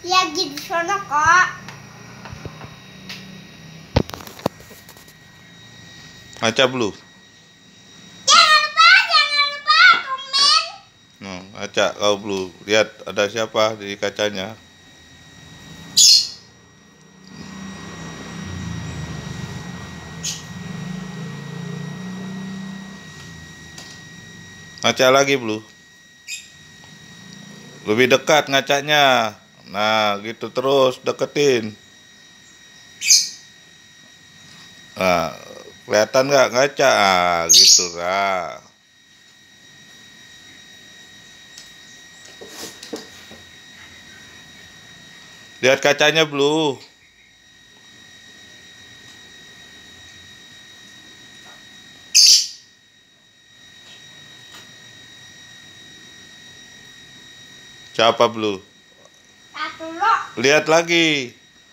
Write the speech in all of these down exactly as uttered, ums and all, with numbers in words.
Lagi di sana kok. Ngaca belum? Jangan lupa, jangan lupa komen. Nah, ngaca kau belum? Lihat ada siapa di kacanya. Ngaca lagi belum? Lebih dekat ngacanya. Nah, gitu terus deketin. Nah, kelihatan nggak ngaca? Ah, gitu lah. Lihat kacanya belum? Siapa belum? Satu lo. Lihat lagi.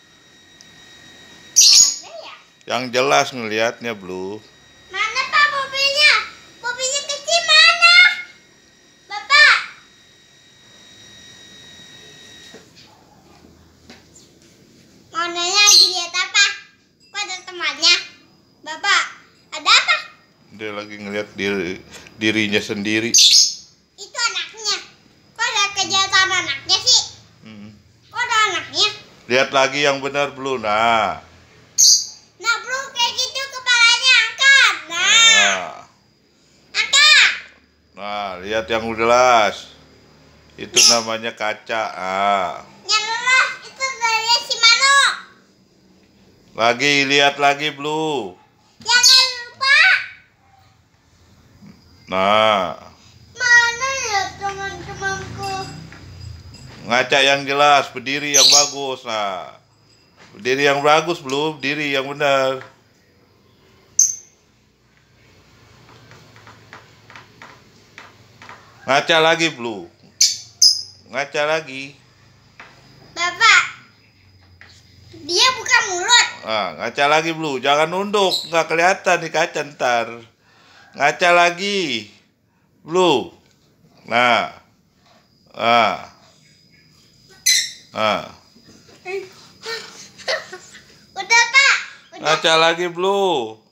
Mana ya? Yang jelas ngelihatnya belum? Mana Pak mobilnya? Mobilnya kecil mana? Bapak. Mananya lagi lihat apa? Kok ada temannya? Bapak, ada apa? Dia lagi ngelihat diri, dirinya sendiri. Itu anaknya. Kok ada kejahatan anaknya sih? Hmm. Kok ada anaknya? Lihat lagi yang benar belum? Nah. Nah bro, kayak gitu kepalanya angkat. Nah, Nah, angkat. nah lihat yang jelas. Itu namanya kaca. Ah. Yang lelah itu dari si Mano. Lagi lihat lagi belum? Jangan lupa. Nah, Mana ya teman-temanku? ngaca yang jelas, berdiri yang bagus. Nah, berdiri yang bagus belum? Diri yang benar. Ngaca lagi belum? Ngaca lagi. Bapak, dia buka mulut. Nah, ngaca lagi belum? Jangan nunduk, nggak kelihatan di kaca ntar. Ngaca lagi. Belum. Nah. Ah. Ah. Udah Pak. Udah. Ngaca lagi belum?